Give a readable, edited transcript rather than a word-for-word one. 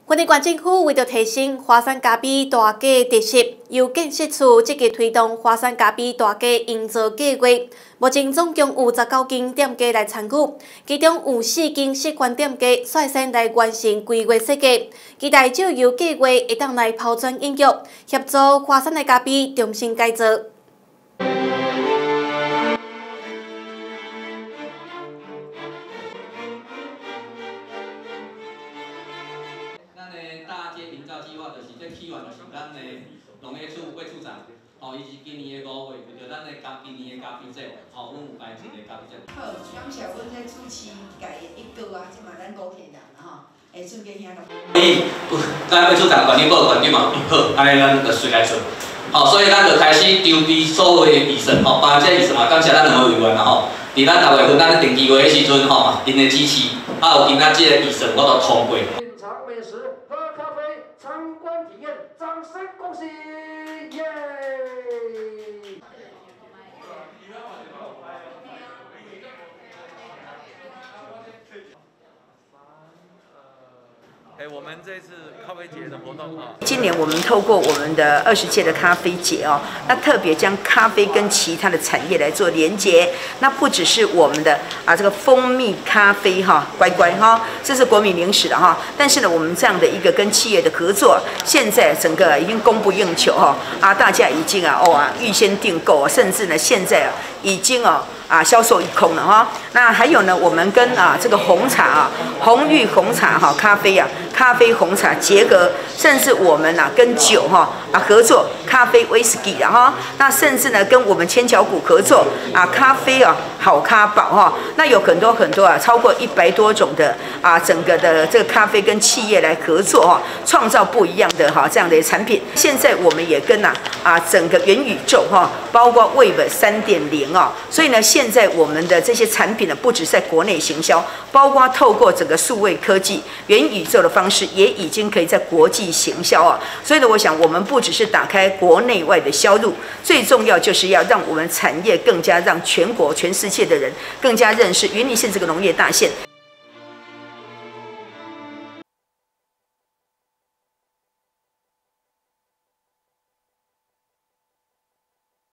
云林县政府为着提升花山咖啡大家特色，由建设处积极推动花山咖啡大家营造计划。目前总共有19间店家来参与，其中有4间示范店家率先来完成规划设计，期待借由计划会当来抛砖引玉，协助花山的咖啡重新改造。 大街营造计划就是这起源就是咱的农业处副处长，以及今年的5月为着咱的今年的咖啡节，阮有办一个咖啡节。 好，感谢阮这主持界一哥啊，即嘛咱5天人啦吼，会顺便遐个。 咱副处长管理部管理嘛，好，安尼咱就随来做。所以咱就开始筹备所有的议程，包括这议程嘛，感谢咱2位委员啦吼。伫咱6月份咱定期会的时阵因的支持，有今仔这个议程我都通过。 美食、喝咖啡、参观体验，掌声恭喜！耶！ 我们这次咖啡节的活动今年我们透过我们的20届的咖啡节哦，那特别将咖啡跟其他的产业来做连结。那不只是我们的这个蜂蜜咖啡乖乖这是国民零食的但是呢，我们这样的一个跟企业的合作，现在整个已经供不应求大家已经预先订购甚至呢现在已经销售一空了那还有呢，我们跟这个红茶红玉红茶咖啡咖啡红茶结合，甚至我们跟酒合作咖啡威士忌那甚至呢跟我们千桥谷合作咖啡好咖宝那有很多超过100多种的整个的这个咖啡跟企业来合作创造不一样的这样的产品。现在我们也跟整个元宇宙包括 Web 3.0所以呢现在我们的这些产品呢不只在国内行销，包括透过整个数位科技元宇宙的方式，也已经可以在国际行销所以呢，我想我们不只是打开国内外的销路，最重要就是要让我们产业更加让全国全世界的人更加认识云林县这个农业大县。